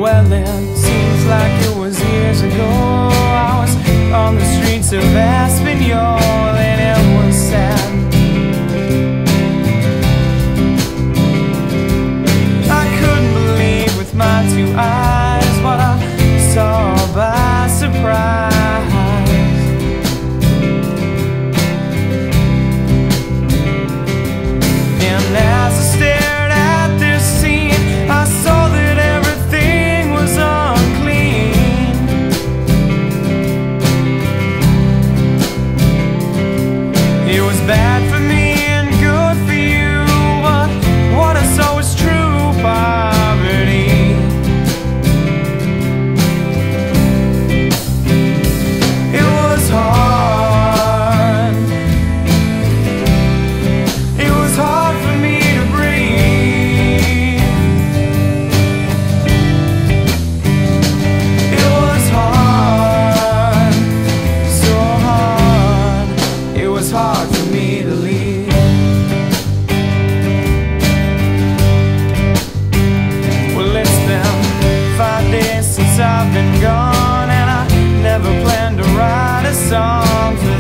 Well, it seems like it was years ago. I was on the streets of Español, and it was sad. I couldn't believe with my two eyes what I saw by surprise. And as I stared at this scene, I saw that everything was unclean. It was bad for me and good for you, but what I saw was true poverty. It was hard. It was hard for me to breathe. It was hard, so hard. It was hard for me to leave. Well, it's been 5 days since I've been gone, and I never planned to write a song for